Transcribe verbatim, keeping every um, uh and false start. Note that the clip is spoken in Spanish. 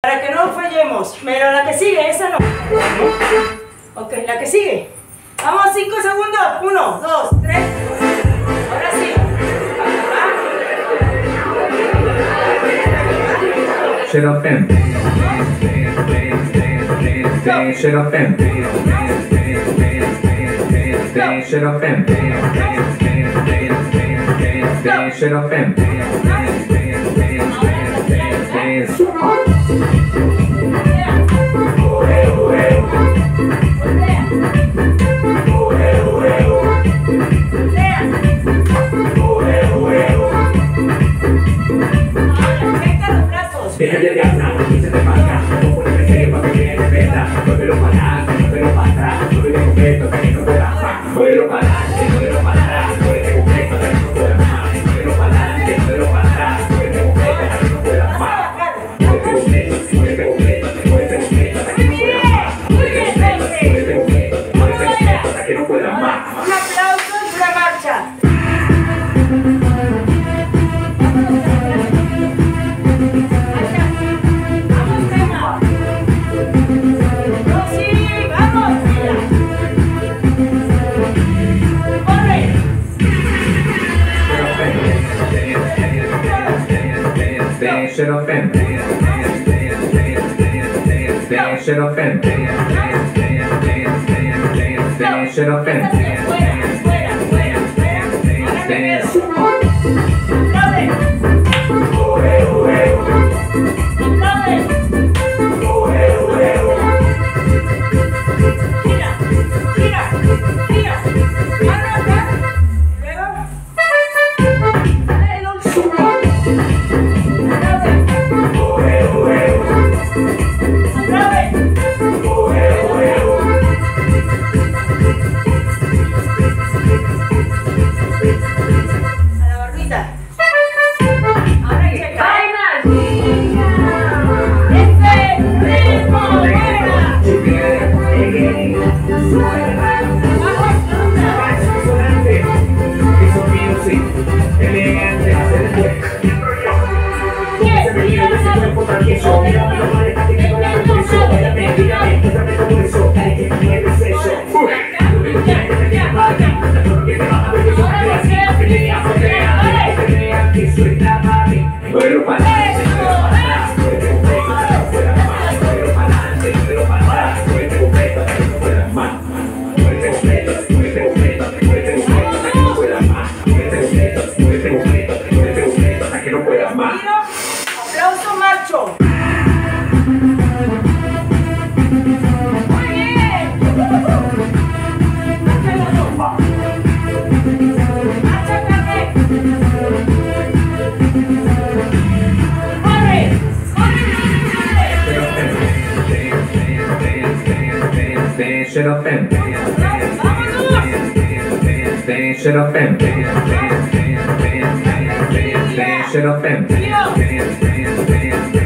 Para que no fallemos. Pero la que sigue, esa no. Ok, la que sigue. Vamos, cinco segundos. Uno, dos, tres. Ahora sí. Shut up and shut up and shut up and shut up and Déjate de hablar, y se te marca. No pones serio para que viene de verdad. Muévelo para adelante, muévelo para atrás. Muévelo completo hasta que no pueda más. Muévelo para adelante, muévelo para atrás. Muévelo completo hasta que no pueda más. Muévelo para adelante, muévelo para atrás. Muévelo completo hasta que no pueda más. Muévelo completo, muévelo completo, muévelo completo hasta que no pueda más. Muévelo completo, muévelo completo, muévelo completo hasta que no pueda más. Un aplauso y una marcha. shut up and shut up and shut up Aplauso, macho. shut up and shut up and shut up and